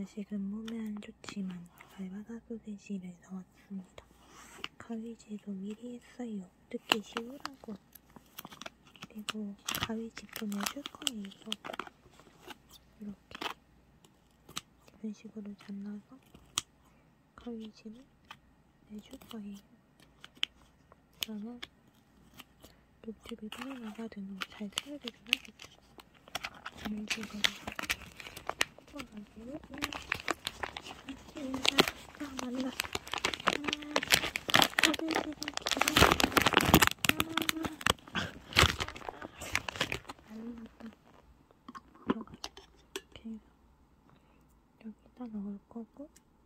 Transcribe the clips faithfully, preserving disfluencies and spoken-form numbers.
지금 몸에 안 좋지만 알바다 소세지를 넣었습니다. 가위질도 미리 했어요. 듣기 쉬우라고. 그리고 가위집도 내줄 거예요. 이렇게 이런 식으로 잘라서 가위질을 내줄 거예요. 그러면 녹즙이 빠져나가든 잘 스며들긴 하겠죠. 이런 식으로 뽑아가지고 아, 맞나? 아, 가위질을 여기다 넣을 거고,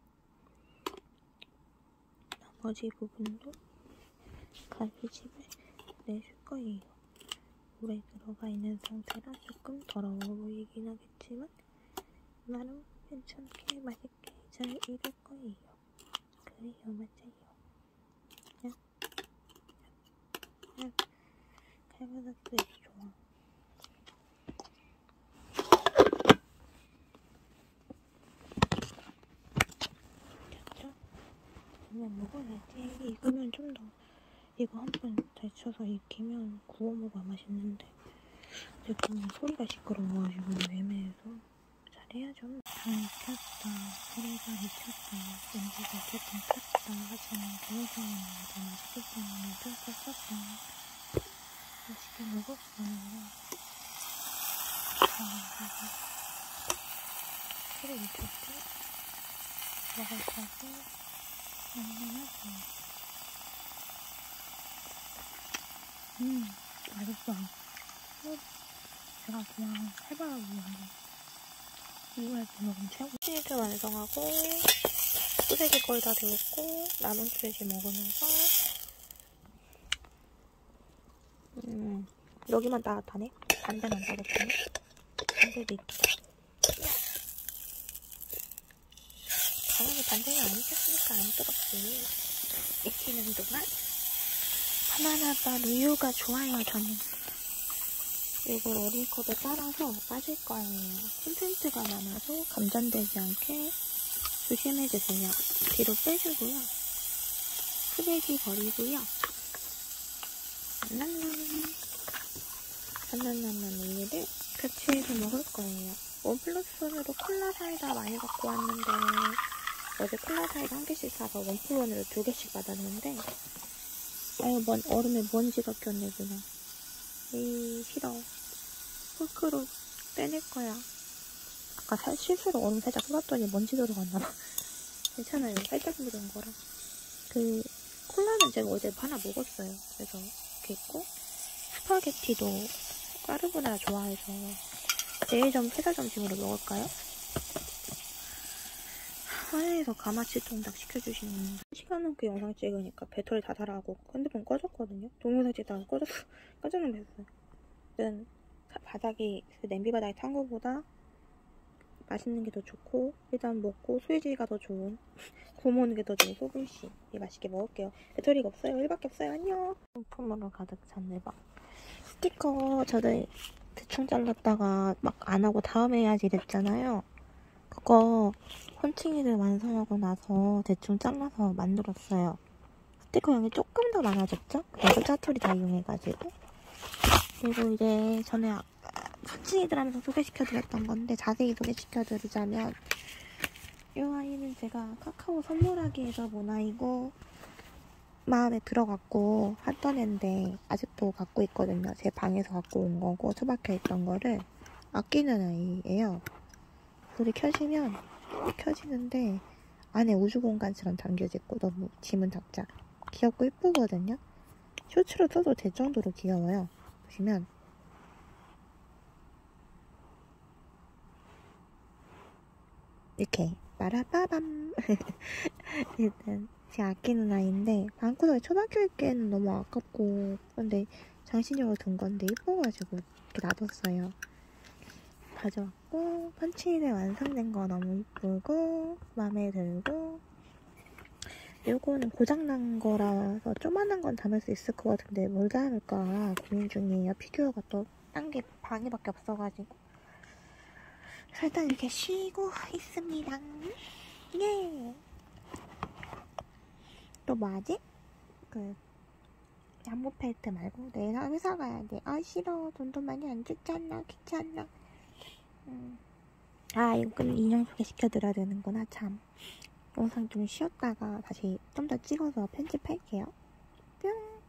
나머지 부분도 가위집에 내줄 거예요. 물에 들어가 있는 상태라 조금 더러워 보이긴 하겠지만 나름 괜찮게 맛있게 잘 익을 거예요. 그래요, 맞아요. 야, 야, 칼보다 되게 좋아. 됐죠? 그냥 먹어야지. 익으면 좀 더, 이거 한 번 데쳐서 익히면 구워 먹어야 맛있는데 지금 소리가 시끄러워가지고 애매해서 잘해야죠. 다 익혔다. 소리가 미쳤다. 냄새가 조금 탔다. 하지만 구워서는 더 맛있기 때문에 뚫고 썼다. 맛있게 먹었어요. 자, 그래서 소리 미쳤죠? 먹을 거고 만나나서 음, 맛있어. 어, 제가 그냥 해봐라고 하는 이거에 먹으면 최고. 치즈 완성하고 소세지 거의 다 되었고 남은 소세지 먹으면서 음, 여기만 따뜻하네. 반대만 따뜻하네. 반대도 익히다. 당연히 반대는 안 익혔으니까 안 뜨겁지. 익히는 동안 바나나바 우유가 좋아요. 저는 이걸 어린 컵에 따라서 빠질 거예요. 콘센트가 많아서 감전되지 않게 조심해주세요. 뒤로 빼주고요. 쓰레기 버리고요. 랄랄라 바나나만 우유를 같이 해서 먹을 거예요. 원 플러스 원으로 콜라 사이다 많이 갖고 왔는데 어제 콜라 사이다 한 개씩 사서 원 플러스 원으로 두 개씩 받았는데 아유, 뭔, 얼음에 먼지가 꼈네, 그냥. 에이, 싫어. 포크로 빼낼 거야. 아까 살, 실수로 얼음 살짝 쏟았더니 먼지 들어갔나봐. 괜찮아요. 살짝 묻은 거라. 그, 콜라는 제가 어제 하나 먹었어요. 그래서, 이렇게 있고, 스파게티도 까르보나라 좋아해서, 내일 좀 회사 점심으로 먹을까요? 화내에서 가마치 통닭 시켜주시는 시간 넘게 영상 찍으니까 배터리 다 닳아가고 핸드폰 꺼졌거든요. 동영상 찍다가 꺼졌어. 깜짝 놀랐어요. 일단 바닥이 그 냄비 바닥에 탄 거보다 맛있는 게 더 좋고 일단 먹고 소리지가 더 좋은 구워 먹는 게 더 좋은 소금씨 맛있게 먹을게요. 배터리가 없어요. 일밖에 없어요. 안녕. 상품으로 가득 찬 대박. 스티커 저도 대충 잘랐다가 막 안 하고 다음에 해야지 이랬잖아요. 그거 펀칭이를 완성하고 나서 대충 잘라서 만들었어요. 스티커 양이 조금 더 많아졌죠? 그래도 짜투리 다 이용해가지고. 그리고 이제 전에 펀칭이들 하면서 소개시켜드렸던 건데 자세히 소개시켜드리자면 이 아이는 제가 카카오 선물하기 위해서 본 아이고 마음에 들어갖고 했던 애인데 아직도 갖고 있거든요. 제 방에서 갖고 온 거고 처박혀 있던 거를 아끼는 아이예요. 불이 켜지면 켜지는데 안에 우주공간처럼 담겨져 있고 너무 짐은 작자 귀엽고 이쁘거든요. 쇼츠로 써도 될 정도로 귀여워요. 보시면 이렇게 빠라빠밤 일단 제가 아끼는 아이인데 방구석에 처박혀 있기에는 너무 아깝고 근데 장신용으로 든 건데 이뻐가지고 이렇게 놔뒀어요. 가져왔고 펀치대 완성된 거 너무 이쁘고 마음에 들고 요거는 고장난 거라서 조만한 건 담을 수 있을 것 같은데 뭘 담을까 고민 중이에요. 피규어가 또 딴 게 방에밖에 없어가지고 일단 이렇게 쉬고 있습니다. 또 뭐하지? 그 양모 펠트 말고 내일 회사 가야 돼. 아 싫어. 돈도 많이 안 줬잖아. 귀찮아. 음. 아 이거 끝 인형 소개시켜드려야 되는구나. 참. 영상 좀 쉬었다가 다시 좀 더 찍어서 편집할게요. 뿅.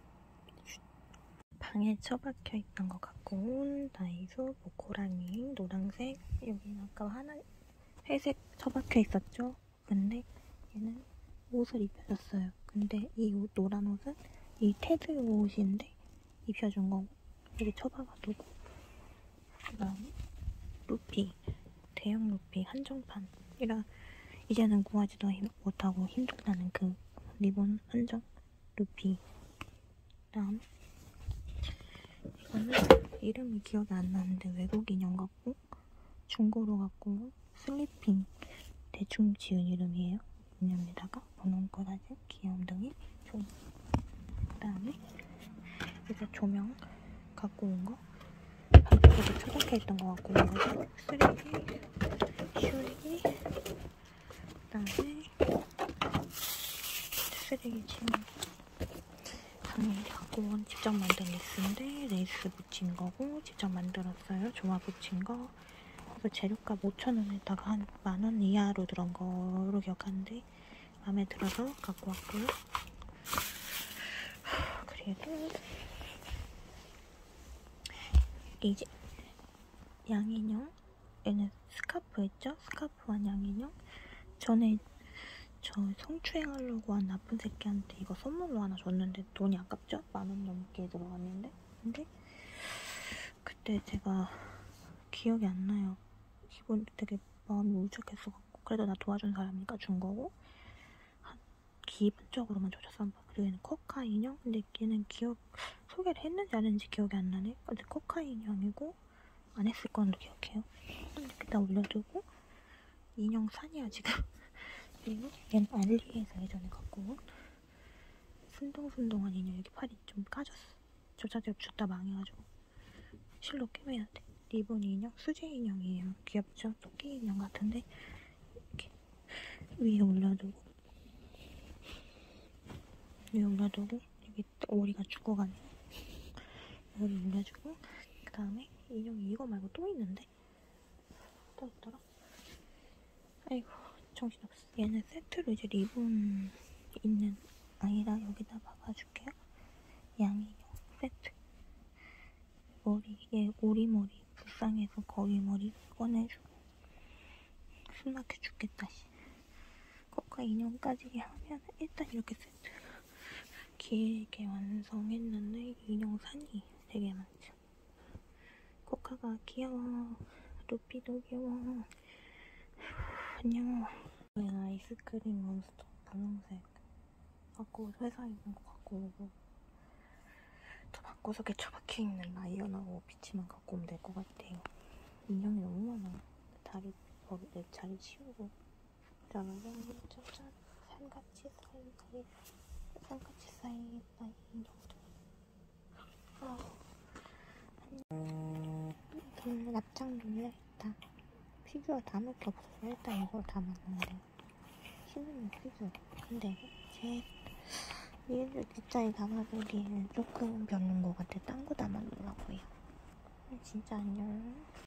방에 처박혀 있던 것 같고 다이소 모코랑이 노란색 여기는 아까 하나 회색 처박혀 있었죠. 근데 얘는 옷을 입혀줬어요. 근데 이 옷, 노란 옷은 이 테드 옷인데 입혀준 거고 여기 처박아두고 그 다음에 루피 대형 루피 한정판이라 이제는 구하지도 못하고 힘들다는 그 리본 한정 루피. 그 다음 이거는 이름이 기억이 안 나는데 외국 인형 같고 중고로 갖고 슬리핑 대충 지은 이름이에요. 인형에다가 번호가 가진 귀염둥이 종. 그 다음에 이거 조명 갖고 온 거 이렇게 처박혀 있던 거 갖고 온 거고 쓰레기 슈리 그 다음에 쓰레기 치는 당연히 갖고 온 직접 만든 레이스인데 레이스 붙인 거고 직접 만들었어요. 조화 붙인 거. 그래서 재료값 오천 원에다가 한 만 원 이하로 들은 거로 기억하는데 마음에 들어서 갖고 왔고요. 그리고 이제 양인형 얘는 스카프였죠? 스카프한 양인형. 전에 저 성추행하려고 한 나쁜 새끼한테 이거 선물로 하나 줬는데 돈이 아깝죠? 만 원 넘게 들어갔는데 근데 그때 제가 기억이 안 나요. 기분 되게 마음이 울적했어갖고 그래도 나 도와준 사람이니까 준 거고 한 기본적으로만 줘줬어 한번. 그리고 얘는 코카 인형. 근데 얘는 기억 소개를 했는지 안 했는지 기억이 안 나네. 근데 코카 인형이고 안 했을 건도 기억해요. 일단 올려두고 인형 산이야 지금. 그리고 얘는 알리에서 예전에 갖고 온 순둥순둥한 인형. 여기 팔이 좀 까졌어. 저 자체 줬다 망해가지고 실로 꿰매야 돼. 리본 인형, 수제 인형이에요. 귀엽죠? 토끼 인형 같은데 이렇게 위에 올려두고 위에 올려두고 여기 오리가 죽어가네요. 오리 올려주고 그 다음에 인형이 이거 말고 또 있는데 또 있더라. 아이고 정신없어. 얘는 세트로 이제 리본 있는 아니라 여기다 박아줄게요. 양인형 세트. 머리 얘 오리머리 불쌍해서 거위머리 꺼내주고 숨막혀 죽겠다 씨. 코카 인형까지 하면 일단 이렇게 세트 길게 완성했는데 인형 산이 되게 많죠. 코카가 귀여워. 루피도 귀여워. 안녕. 아이스크림 몬스터 분홍색 갖고 회사에 있는 거 갖고 오고 저 방구석에 처박혀있는 라이언하고 피치만 갖고 오면 될 것 같아요. 인형이 너무 많아. 다리 거기 내 자리 치우고 짜라란 짜잔 산같이 사이사이 산같이 사이사이 인형들. 아 안녕. 납작 놀라있다. 피규어 담을 게 없어서 일단 이걸 담았는데 신는 피규어. 근데 제 얘를 뒷자리 담아두기에는 조금 별론 것 같아. 딴 거 담아놓으라고요. 진짜 안녕.